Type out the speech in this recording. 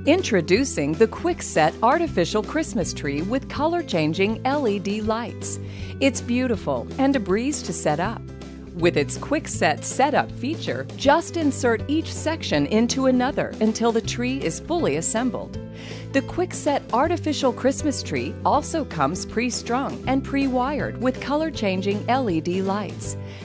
Introducing the Quick-Set Artificial Christmas Tree with color-changing LED lights. It's beautiful and a breeze to set up. With its Quick-Set Setup feature, just insert each section into another until the tree is fully assembled. The Quick-Set Artificial Christmas Tree also comes pre-strung and pre-wired with color-changing LED lights.